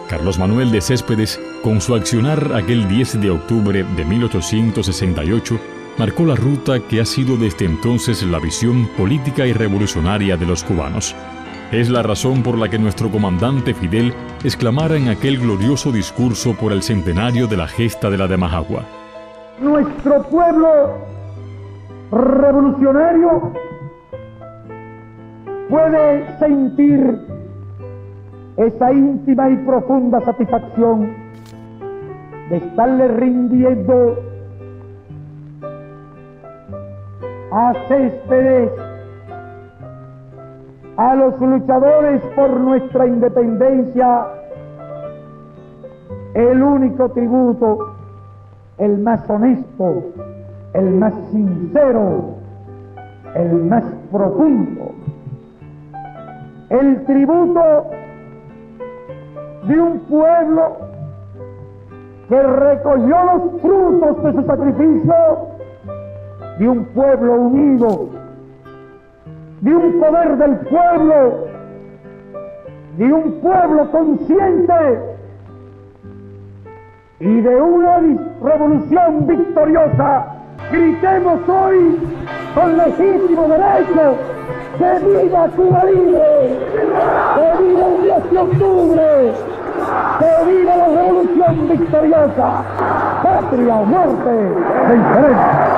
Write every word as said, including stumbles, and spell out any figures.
Carlos Manuel de Céspedes, con su accionar aquel diez de octubre de mil ochocientos sesenta y ocho, marcó la ruta que ha sido desde entonces la visión política y revolucionaria de los cubanos. Es la razón por la que nuestro comandante Fidel exclamara en aquel glorioso discurso por el centenario de la gesta de la de Majagua: nuestro pueblo revolucionario puede sentir esa íntima y profunda satisfacción de estarle rindiendo a Céspedes, a los luchadores por nuestra independencia, el único tributo, el más honesto, el más sincero, el más profundo, el tributo de un pueblo que recogió los frutos de su sacrificio, de un pueblo unido, de un poder del pueblo, de un pueblo consciente y de una revolución victoriosa. Gritemos hoy con legítimo derecho: ¡que viva Cuba libre! ¡Que viva el diez de octubre! ¡Que viva la revolución victoriosa! ¡Patria o muerte! ¡De diferencia!